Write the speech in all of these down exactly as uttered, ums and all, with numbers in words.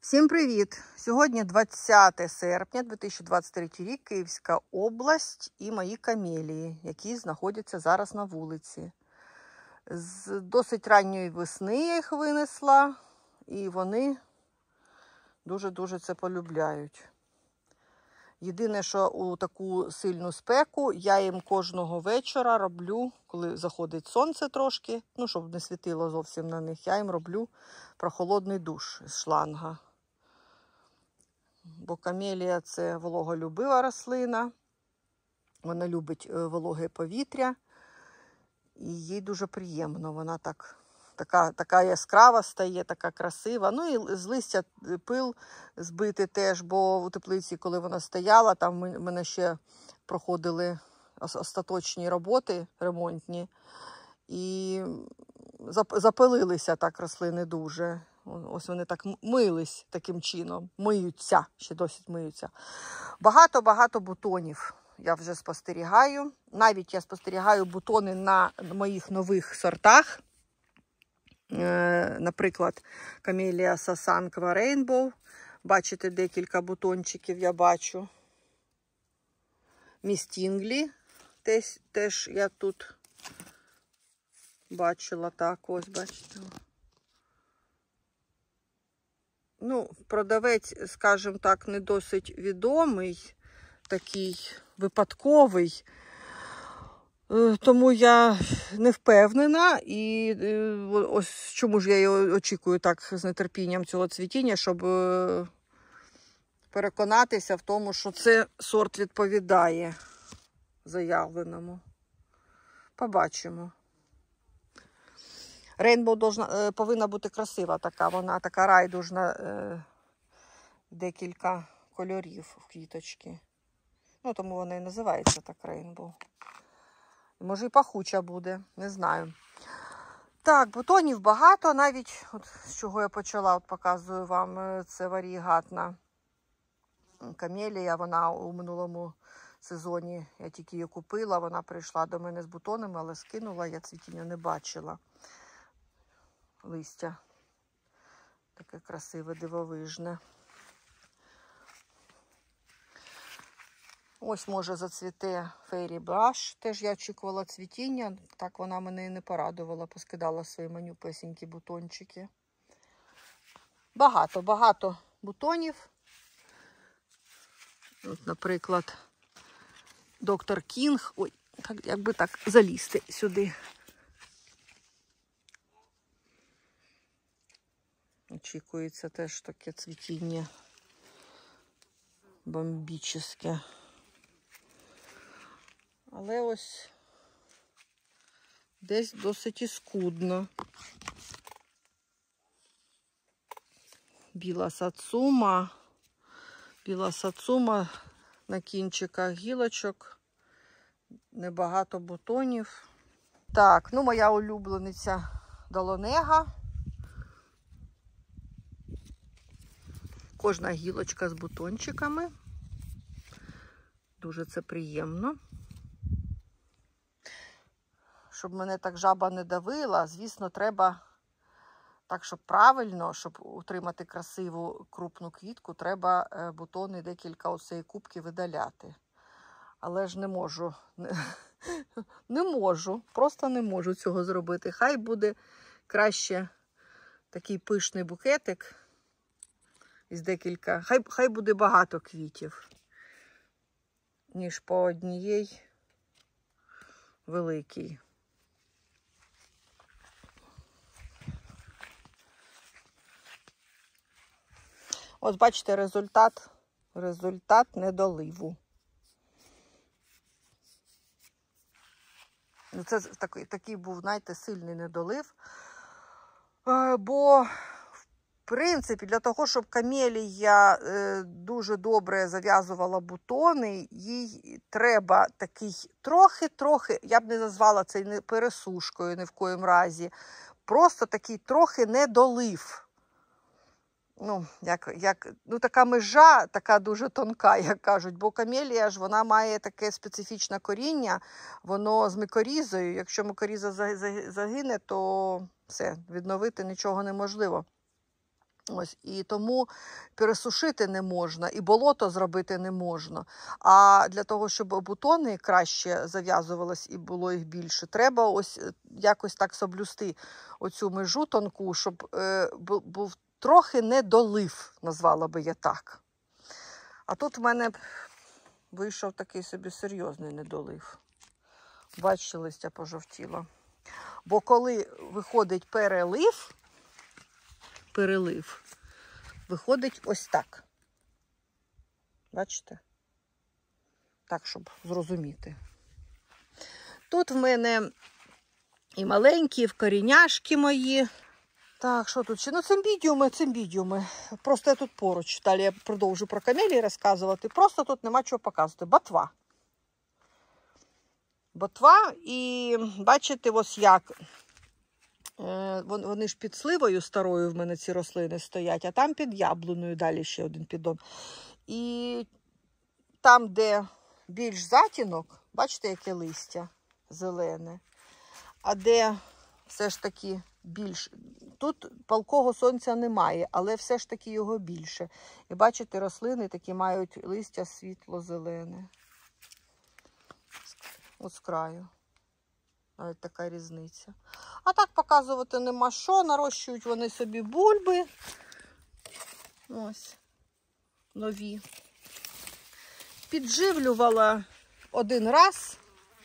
Всім привіт! Сьогодні двадцяте серпня дві тисячі двадцять третій рік, Київська область і мої камелії, які знаходяться зараз на вулиці. З досить ранньої весни я їх винесла, і вони дуже-дуже це полюбляють. Єдине, що у таку сильну спеку я їм кожного вечора роблю, коли заходить сонце трошки, ну, щоб не світило зовсім на них, я їм роблю прохолодний душ з шланга. Бо камелія – це вологолюбива рослина, вона любить вологе повітря, і їй дуже приємно, вона так, така, така яскрава стає, така красива. Ну і з листя пил збити теж, бо у теплиці, коли вона стояла, там ми, мене ще проходили остаточні роботи ремонтні, і запилилися так рослини дуже. Ось вони так мились таким чином, миються, ще досить миються. Багато-багато бутонів я вже спостерігаю. Навіть я спостерігаю бутони на моїх нових сортах. Е, наприклад, камелія Сасанква Рейнбоу. Бачите, декілька бутончиків я бачу. Містінглі теж, теж я тут бачила так, ось бачите. Ну, продавець, скажімо так, не досить відомий, такий випадковий, тому я не впевнена, і ось чому ж я його очікую так з нетерпінням цього цвітіння, щоб переконатися в тому, що це сорт відповідає заявленому. Побачимо. Рейнбоу должна, повинна бути красива така, вона така райдужна, е, декілька кольорів в квіточки. Ну, тому вона і називається так Рейнбоу. Може і пахуча буде, не знаю. Так, бутонів багато, навіть, от, з чого я почала, от показую вам, це варієгатна камелія, вона у минулому сезоні, я тільки її купила, вона прийшла до мене з бутонами, але скинула, я цвітіння не бачила. Листя таке красиве, дивовижне. Ось, може, зацвіте Fairy Blush. Теж я очікувала цвітіння, так вона мене і не порадувала, поскидала свої манюпесенькі бутончики. Багато, багато бутонів. От, наприклад, доктор Кінг. Ой, так, якби так залізти сюди. Очікується теж таке цвітіння бомбічне. Але ось десь досить і скудно. Біла сацума. Біла сацума на кінчиках гілочок. Небагато бутонів. Так, ну моя улюблениця Долонега. Кожна гілочка з бутончиками. Дуже це приємно. Щоб мене так жаба не давила, звісно, треба так, щоб правильно, щоб утримати красиву крупну квітку, треба бутони декілька оцеї кубки видаляти. Але ж не можу, не, не можу, просто не можу цього зробити. Хай буде краще такий пишний букетик. Із декілька, хай, хай буде багато квітів, ніж по однієї великій. Ось бачите результат, результат недоливу. Це такий, такий був, знаєте, сильний недолив, бо в принципі, для того, щоб камелія е, дуже добре зав'язувала бутони, їй треба такий трохи-трохи, я б не назвала це не пересушкою ні в коїм разі, просто такий трохи недолив. Ну, як, як, ну, така межа, така дуже тонка, як кажуть, бо камелія ж, вона має таке специфічне коріння, воно з микорізою, якщо микоріза загине, то все, відновити нічого неможливо. Ось, і тому пересушити не можна, і болото зробити не можна. А для того, щоб бутони краще зав'язувались і було їх більше, треба ось якось так соблюсти оцю межу тонку, щоб е, був трохи недолив, назвала би я так. А тут в мене вийшов такий собі серйозний недолив. Бачите, листя пожовтіло. Бо коли виходить перелив, перелив, виходить ось так. Бачите? Так, щоб зрозуміти. Тут в мене і маленькі, і вкоріняшки мої. Так, що тут ще? Ну, цимбідіуми, цимбідіуми. Просто я тут поруч. Далі я продовжу про камелії розказувати. Просто тут нема чого показувати. Ботва. Ботва, і бачите, ось як. Вони ж під сливою старою в мене ці рослини стоять, а там під яблуною далі ще один піддон. І там, де більш затінок, бачите, яке листя зелене, а де все ж таки більш... Тут палкого сонця немає, але все ж таки його більше. І бачите, рослини такі мають листя світло-зелене. От з краю. Навіть така різниця. А так показувати нема що. Нарощують вони собі бульби. Ось. Нові. Підживлювала один раз.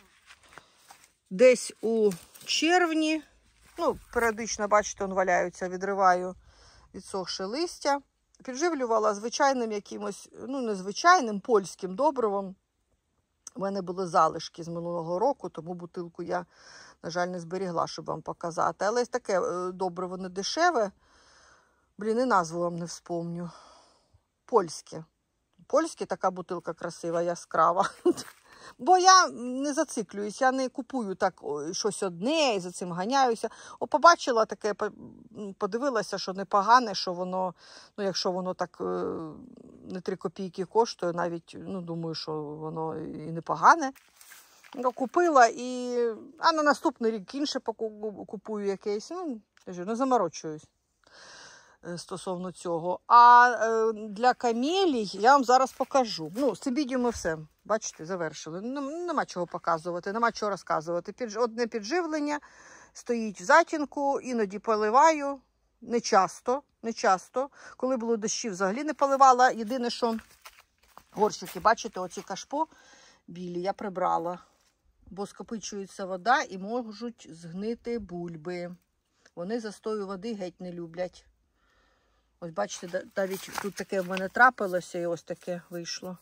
Десь у червні. Ну, періодично, бачите, он валяються, відриваю відсохше листя. Підживлювала звичайним якимось, ну, незвичайним, польським добривом. У мене були залишки з минулого року, тому бутилку я, на жаль, не зберігла, щоб вам показати. Але таке добриво не дешеве. Блін, і назву вам не вспомню. Польське. Польське, така бутилка красива, яскрава. Бо я не зациклююсь, я не купую так щось одне і за цим ганяюся. О, побачила таке, подивилася, що непогане, що воно, ну, якщо воно так не три копійки коштує, навіть, ну, думаю, що воно і непогане. Ну, купила і, а на наступний рік інше купую якесь, ну, не заморочуюсь стосовно цього. А для камелій я вам зараз покажу. Ну, цимбідіуми все. Бачите, завершили. Нема чого показувати, нема чого розказувати. Одне підживлення стоїть в затінку, іноді поливаю. Не часто, не часто. Коли було дощі, взагалі не поливала. Єдине, що горщики, бачите, оці кашпо білі я прибрала. Бо скопичується вода і можуть згнити бульби. Вони застою води геть не люблять. Ось бачите, навіть тут таке в мене трапилося і ось таке вийшло.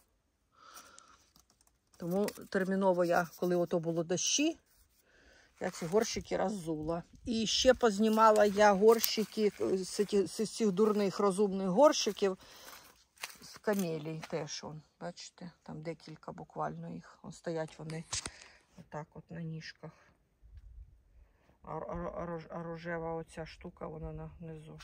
Тому терміново я, коли ото було дощі, я ці горщики роззула. І ще познімала я горщики з цих дурних розумних горщиків з камелій теж. Вон, бачите, там декілька буквально їх. Вон стоять вони отак от на ніжках. А, а, а рожева оця штука, вона внизу.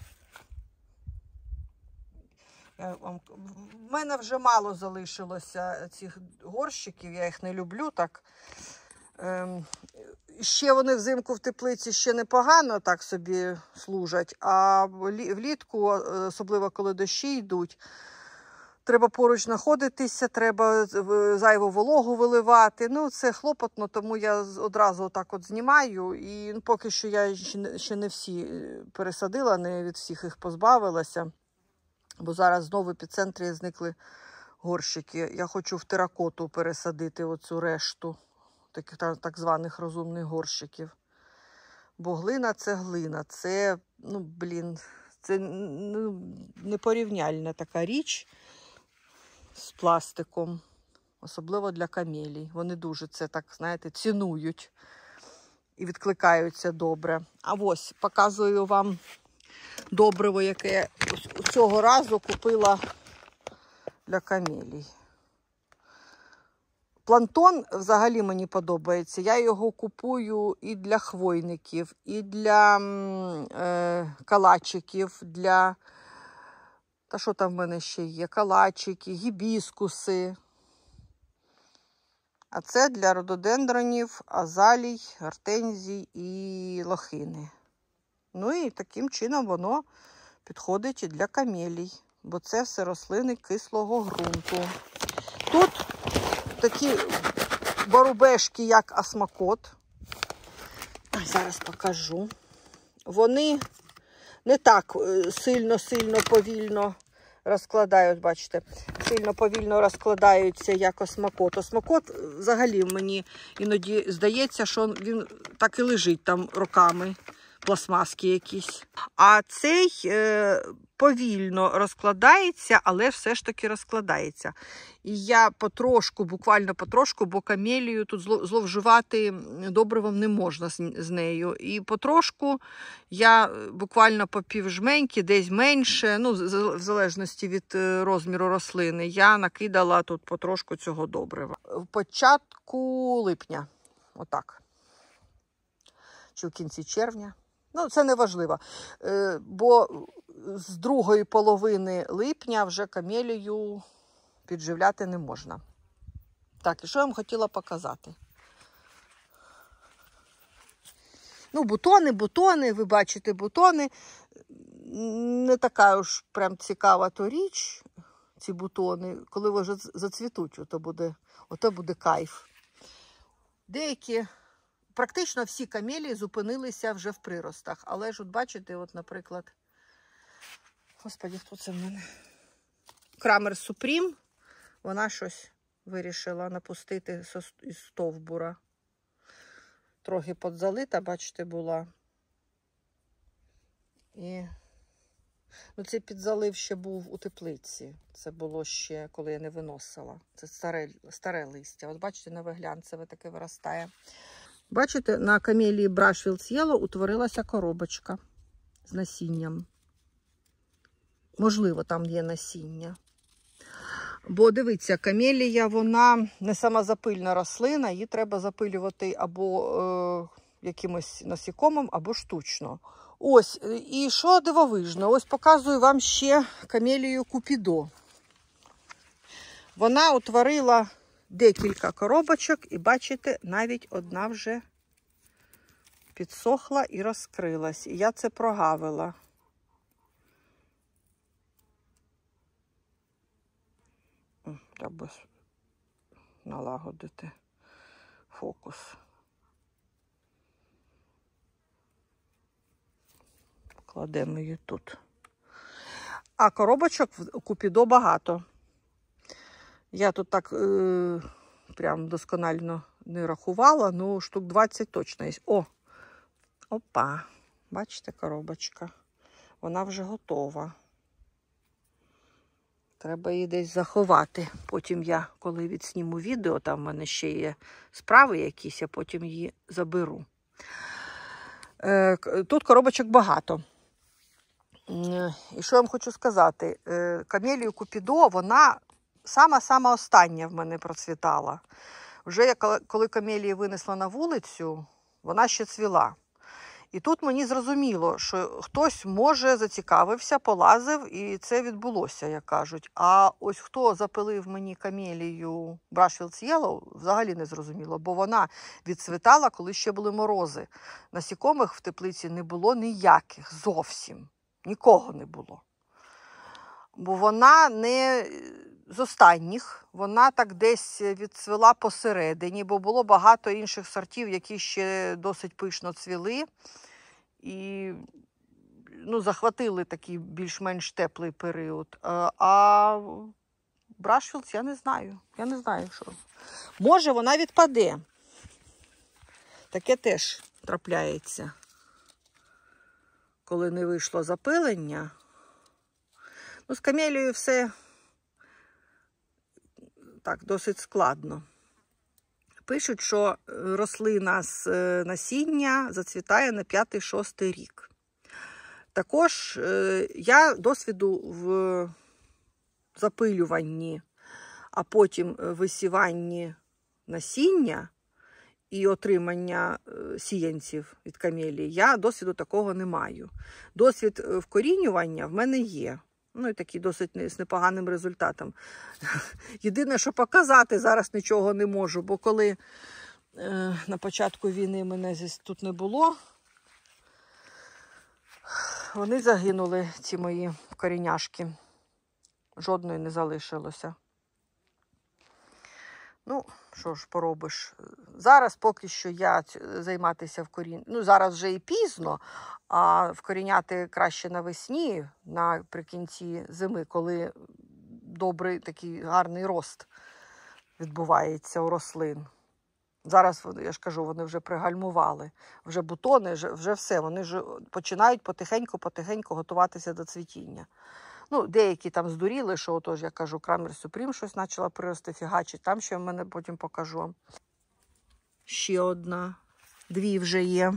В мене вже мало залишилося цих горщиків, я їх не люблю так. Ем, ще вони взимку в теплиці ще непогано так собі служать, а влітку, особливо коли дощі йдуть, треба поруч знаходитися, треба зайву вологу виливати. Ну, це хлопотно, тому я одразу отак от знімаю. І ну, поки що я ще не всі пересадила, не від всіх їх позбавилася. Бо зараз знову в епіцентрі зникли горщики. Я хочу в теракоту пересадити оцю решту таких так званих розумних горщиків. Бо глина – це глина. Це, ну, блін, це ну, непорівняльна така річ з пластиком. Особливо для камелій. Вони дуже це, так, знаєте, цінують і відкликаються добре. А ось, показую вам добриво, яке цього разу купила для камелій. Плантон взагалі мені подобається. Я його купую і для хвойників, і для е, калачиків, для... Та що там в мене ще є? Калачики, гібіскуси. А це для рододендронів, азалій, гортензій і лохини. Ну і таким чином воно підходить і для камелій, бо це все рослини кислого ґрунту. Тут такі барубешки, як осмакот. Зараз покажу. Вони не так сильно-сильно повільно розкладають, бачите, сильно повільно розкладаються, як осмакот. Осмакот взагалі мені іноді здається, що він так і лежить там роками, пластмаски якісь. А цей е, повільно розкладається, але все ж таки розкладається. І я потрошку, буквально потрошку, бо камелію тут зловживати добривом не можна з, з нею. І потрошку я буквально по півжменьки, десь менше, ну, в залежності від розміру рослини, я накидала тут потрошку цього добрива. В початку липня, отак, чи в кінці червня. Ну, це не важливо, бо з другої половини липня вже камелію підживляти не можна. Так, і що я вам хотіла показати? Ну, бутони, бутони, ви бачите бутони. Не така уж прям цікава то річ, ці бутони. Коли вже зацвітуть, ото буде, ото буде кайф. Деякі... Практично всі камелії зупинилися вже в приростах. Але ж от бачите, от, наприклад, господи, хто це в мене? Крамер Супрім. Вона щось вирішила напустити із стовбура. Трохи подзалита, бачите, була. І ну, цей підзалив ще був у теплиці. Це було ще, коли я не виносила. Це старе, старе листя. От бачите, новоглянцеве таке виростає. Бачите, на камелії Brushfields Yellow утворилася коробочка з насінням. Можливо, там є насіння. Бо, дивіться, камелія, вона не самозапильна рослина, її треба запилювати або е, якимось насікомим, або штучно. Ось, і що дивовижно, ось показую вам ще камелію Купідо. Вона утворила декілька коробочок, і бачите, навіть одна вже підсохла і розкрилась. І я це прогавила. Треба налагодити фокус. Кладемо її тут. А коробочок в Купідо багато. Я тут так е, прям досконально не рахувала, ну штук двадцять точно є. О! Опа! Бачите, коробочка? Вона вже готова. Треба її десь заховати. Потім я, коли відсніму відео, там в мене ще є справи якісь, я потім її заберу. Е, тут коробочок багато. І що я вам хочу сказати? Е, камелію Купідо, вона сама-сама остання в мене процвітала. Вже я, коли камелії винесла на вулицю, вона ще цвіла. І тут мені зрозуміло, що хтось, може, зацікавився, полазив, і це відбулося, як кажуть. А ось хто запилив мені камелію Brushfields Yellow, взагалі не зрозуміло, бо вона відцвітала, коли ще були морози. Насікомих в теплиці не було ніяких зовсім. Нікого не було. Бо вона не з останніх, вона так десь відцвіла посередині, бо було багато інших сортів, які ще досить пишно цвіли. І ну, захватили такий більш-менш теплий період. А Brushfields я не знаю. Я не знаю, що. Може, вона відпаде. Таке теж трапляється. Коли не вийшло запилення. Ну, з камелією все так, досить складно. Пишуть, що рослина з насіння зацвітає на п'ятий-шостий рік. Також я досвіду в запилюванні, а потім висіванні насіння і отримання сіянців від камелії, я досвіду такого не маю. Досвід вкорінювання в мене є. Ну, і такий досить з непоганим результатом. Єдине, що показати зараз нічого не можу, бо коли е, на початку війни мене здесь тут не було, вони загинули, ці мої коріняшки. Жодної не залишилося. Ну, що ж поробиш. Зараз поки що я займатися вкорінням. Ну, зараз вже і пізно, а вкоріняти краще навесні, наприкінці зими, коли добрий такий гарний рост відбувається у рослин. Зараз, я ж кажу, вони вже пригальмували. Вже бутони, вже, вже все. Вони вже починають потихеньку-потихеньку готуватися до цвітіння. Ну, деякі там здуріли, що отож, я кажу, Крамер Супрім щось почала прирости, фігачить. Там ще в мене потім покажу. Ще одна. Дві вже є.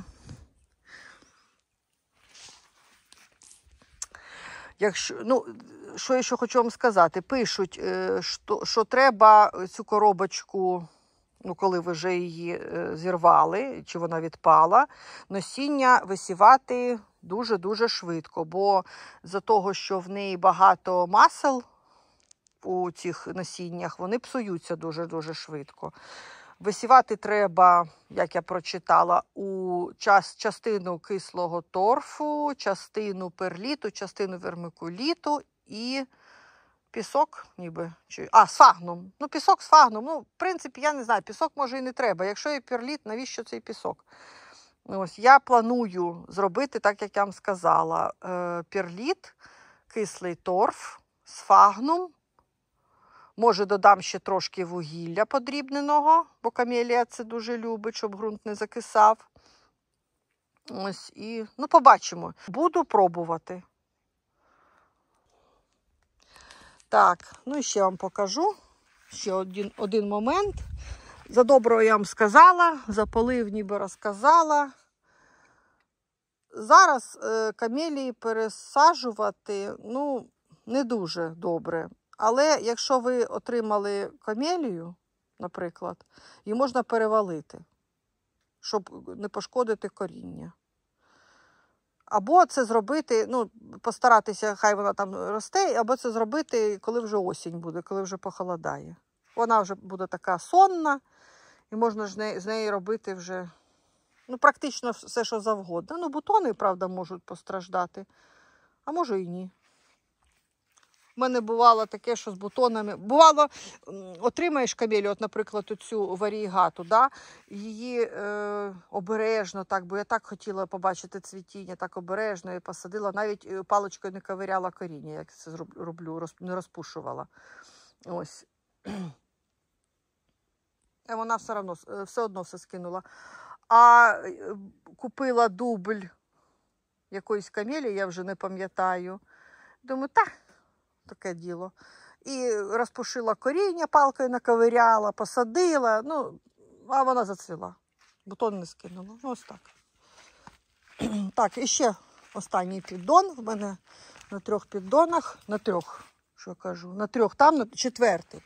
Якщо, ну, що я ще хочу вам сказати? Пишуть, що, що треба цю коробочку, ну, коли ви вже її зірвали, чи вона відпала, насіння висівати дуже-дуже швидко, бо за того, що в неї багато масел у цих насіннях, вони псуються дуже-дуже швидко. Висівати треба, як я прочитала, у час, частину кислого торфу, частину перліту, частину вермикуліту і пісок, ніби, чи, а, з фагном. Ну, пісок з фагном. Ну, в принципі, я не знаю, пісок може і не треба. Якщо є перліт, навіщо цей пісок? Ось, я планую зробити, так як я вам сказала, перліт, кислий торф з фагном. Може, додам ще трошки вугілля подрібненого, бо камелія це дуже любить, щоб ґрунт не закисав. Ось, і, ну, побачимо. Буду пробувати. Так, ну і ще вам покажу. Ще один, один момент. За доброго я вам сказала, за полив ніби розказала. Зараз е, камелії пересаджувати, ну, не дуже добре. Але якщо ви отримали камелію, наприклад, її можна перевалити, щоб не пошкодити коріння. Або це зробити, ну, постаратися, хай вона там росте, або це зробити, коли вже осінь буде, коли вже похолодає. Вона вже буде така сонна, і можна ж з неї робити вже, ну, практично все, що завгодно. Ну, бутони, правда, можуть постраждати, а може і ні. У мене бувало таке, що з бутонами. Бувало, отримаєш камелію, от, наприклад, цю варігату, да? Її е, обережно, так, бо я так хотіла побачити цвітіння, так обережно і посадила. Навіть паличкою не ковиряла коріння, як це роблю, роз, не розпушувала. Ось. І вона все одно, все одно все скинула. А купила дубль якоїсь камелії, я вже не пам'ятаю. Думаю, так. Таке діло. І розпушила коріння, палкою наковиряла, посадила, ну, а вона зацвіла. Бутон не скинула. Ну, ось так. Так, і ще останній піддон. В мене на трьох піддонах, на трьох, що кажу, на трьох, там на четвертий.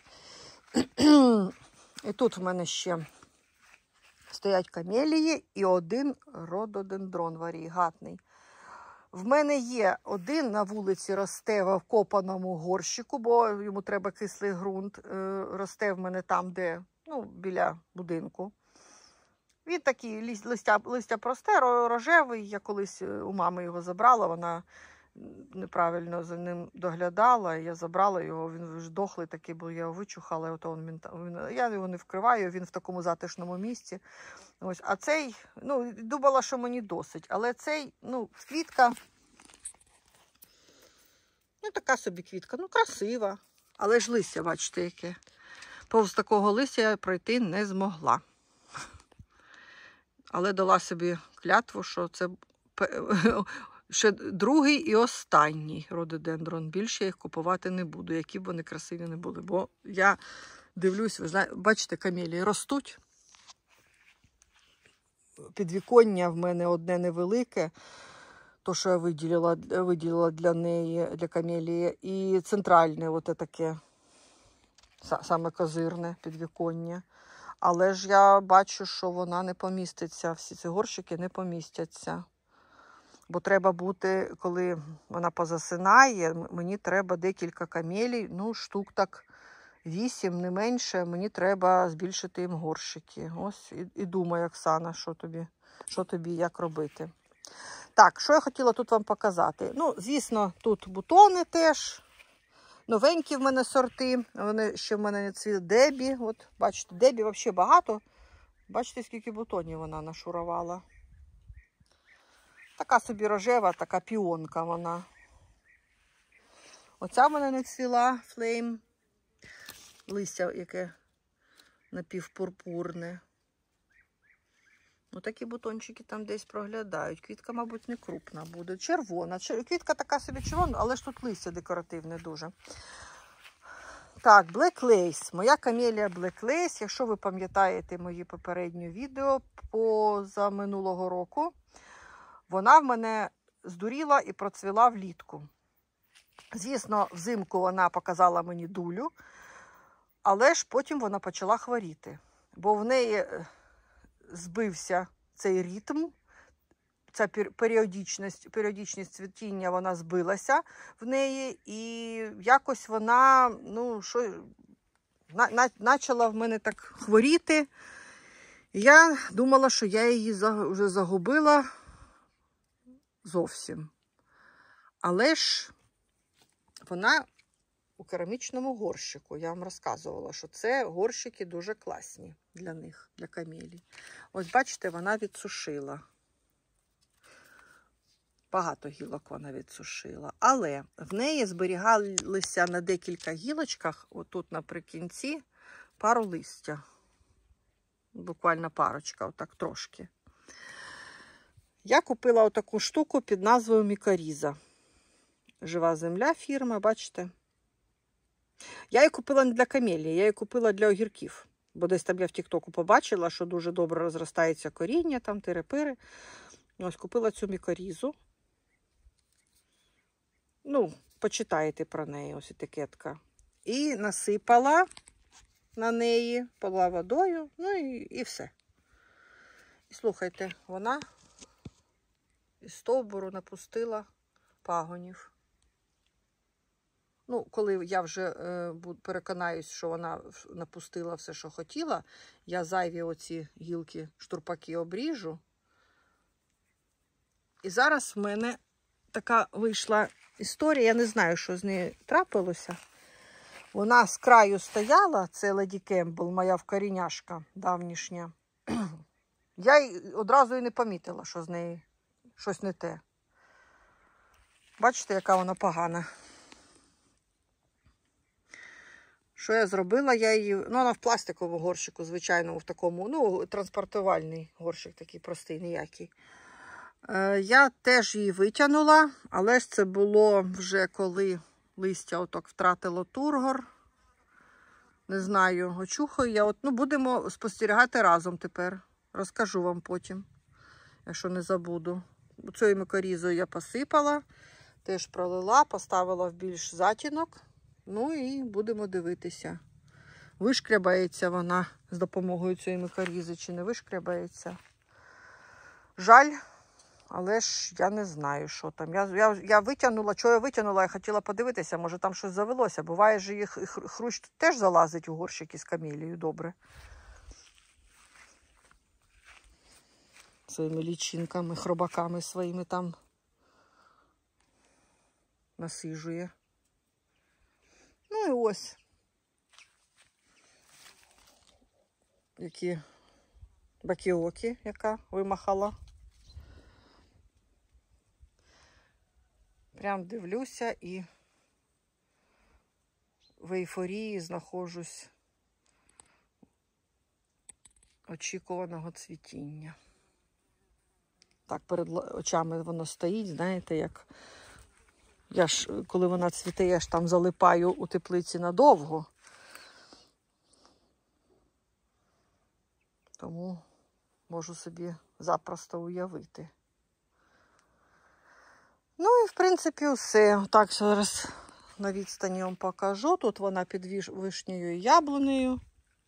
І тут в мене ще стоять камелії і один рододендрон варігатний. В мене є один на вулиці, росте в вкопаному горщику, бо йому треба кислий ґрунт. Росте в мене там, де, ну, біля будинку. Він такий, листя, листя просте, рожевий. Я колись у мами його забрала, вона неправильно за ним доглядала. Я забрала його, він вже дохлий такий, бо я його вичухала. Ото він, він, я його не вкриваю, він в такому затишному місці. Ось, а цей, ну, думала, що мені досить, але цей, ну, квітка, ну, така собі квітка, ну, красива, але ж листя, бачите, яке. Повз такого листя я пройти не змогла. Але дала собі клятву, що це ще другий і останній рододендрон. Більше я їх купувати не буду, які б вони красиві не були. Бо я дивлюсь, ви знаєте, бачите, камелії ростуть. Підвіконня в мене одне невелике, то, що я виділила, виділила для неї, для камелії, і центральне, оте таке, саме козирне підвіконня. Але ж я бачу, що вона не поміститься, всі ці горщики не помістяться. Бо треба бути, коли вона позасинає, мені треба декілька камелій, ну, штук так вісім, не менше, мені треба збільшити їм горщики. Ось і, і думаю, Оксана, що тобі, що тобі, як робити. Так, що я хотіла тут вам показати? Ну, звісно, тут бутони теж. Новенькі в мене сорти. Вони ще в мене не цвіли. Дебі. От, бачите, Дебі взагалі багато. Бачите, скільки бутонів вона нашурувала. Така собі рожева, така піонка вона. Оця в мене не цвіла, флейм. Листя, яке напівпурпурне. Отакі бутончики там десь проглядають. Квітка, мабуть, не крупна буде. Червона. Квітка така собі червона, але ж тут листя декоративне дуже. Так, Black Lace. Моя камелія Black Lace. Якщо ви пам'ятаєте мої попередні відео поза минулого року, вона в мене здуріла і процвіла влітку. Звісно, взимку вона показала мені дулю, але ж потім вона почала хворіти. Бо в неї збився цей ритм, ця періодичність, періодичність цвітіння, вона збилася в неї, і якось вона, ну, що, на, на, почала в мене так хворіти. Я думала, що я її за, вже загубила зовсім. Але ж вона у керамічному горщику. Я вам розказувала, що це горщики дуже класні для них, для камелій. Ось бачите, вона відсушила. Багато гілок вона відсушила. Але в неї зберігалися на декілька гілочках, отут наприкінці, пару листя. Буквально парочка, отак трошки. Я купила отаку штуку під назвою Мікоріза. Жива земля фірма, бачите? Я її купила не для камелії, я її купила для огірків. Бо десь там я в тіктоку побачила, що дуже добре розростається коріння, там тири-пири. Ось купила цю мікорізу. Ну, почитаєте про неї, ось етикетка. І насипала на неї, полила водою, ну і, і все. І слухайте, вона із стовбуру напустила пагонів. Ну, коли я вже е, переконаюсь, що вона напустила все, що хотіла, я зайві оці гілки, штурпаки обріжу. І зараз в мене така вийшла історія, я не знаю, що з нею трапилося. Вона з краю стояла, це Леді Кемпбелл, моя вкоріняшка давнішня. Я й одразу і не помітила, що з нею щось не те. Бачите, яка вона погана. Що я зробила? Я її, ну, вона в пластиковому горщику, звичайному, в такому, ну, транспортувальний горщик такий простий, ніякий. Е, я теж її витягнула, але ж це було вже коли листя отак втратило тургор. Не знаю, очухаю я. От, ну, будемо спостерігати разом тепер. Розкажу вам потім, якщо не забуду. Цією мікорізою я посипала, теж пролила, поставила в більш затінок. Ну і будемо дивитися, вишкрябається вона з допомогою цієї мікорізи чи не вишкрябається. Жаль, але ж я не знаю, що там. Я, я, я витягнула, що я витягнула, я хотіла подивитися, може там щось завелося. Буває, що їх хрущ теж залазить у горщики з камелією, добре. Своїми лічинками, хробаками своїми там насиджує. Ну і ось, які бакіоки, яка вимахала. Прям дивлюся і в ейфорії знаходжусь очікуваного цвітіння. Так, перед очами воно стоїть, знаєте, як... Я ж, коли вона цвіте, я ж там залипаю у теплиці надовго. Тому можу собі запросто уявити. Ну і, в принципі, все. Так, зараз на відстані вам покажу. Тут вона під вишнею і яблунею.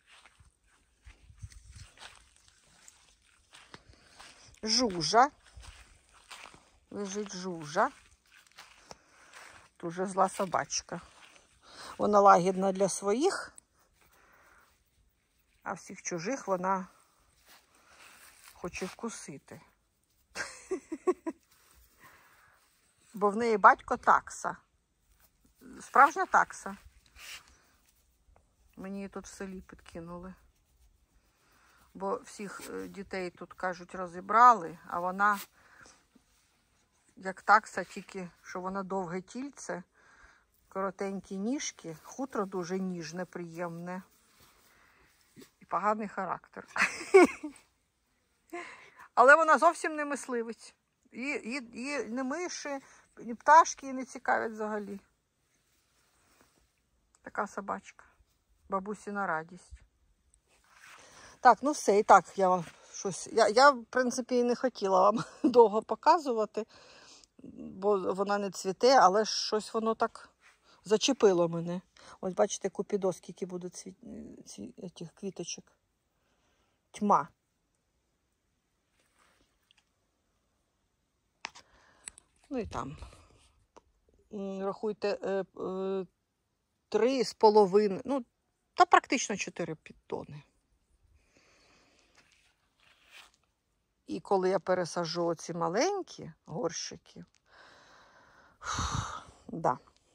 Жужа. Лежить жужа. Дуже зла собачка. Вона лагідна для своїх, а всіх чужих вона хоче вкусити. бо в неї батько такса. Справжня такса. Мені її тут в селі підкинули. Бо всіх дітей тут, кажуть, розібрали, а вона, як такса, тільки, що вона довге тільце, коротенькі ніжки, хутро дуже ніжне, приємне. І поганий характер. Але вона зовсім не мисливець. І, і, і не миші, і пташки її не цікавлять взагалі. Така собачка. Бабусіна радість. Так, ну все, і так я вам щось... Я, я в принципі, і не хотіла вам довго показувати, бо вона не цвіте, але щось воно так зачепило мене. Ось бачите, купідо, скільки буде цві... Цві... цих квіточок. Тьма. Ну і там. Рахуйте, е, е, три з половиною, ну, та практично чотири підтони. І коли я пересаджу оці маленькі горщики, да.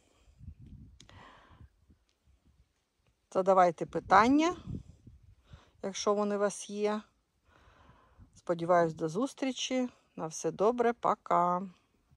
Задавайте питання, якщо вони у вас є. Сподіваюсь, до зустрічі. На все добре, пока.